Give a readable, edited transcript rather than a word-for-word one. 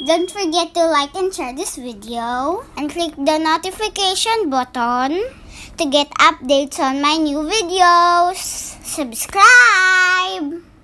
Don't forget to like and share this video and click the notification button to get updates on my new videos. Subscribe!